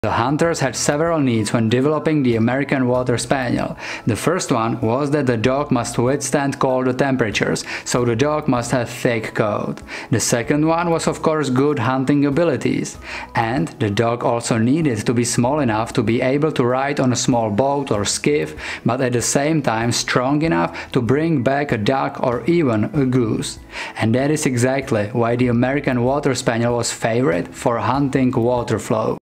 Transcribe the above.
The hunters had several needs when developing the American Water Spaniel. The first one was that the dog must withstand cold temperatures, so the dog must have thick coat. The second one was of course good hunting abilities. And the dog also needed to be small enough to be able to ride on a small boat or skiff, but at the same time strong enough to bring back a duck or even a goose. And that is exactly why the American Water Spaniel was favored for hunting water flow.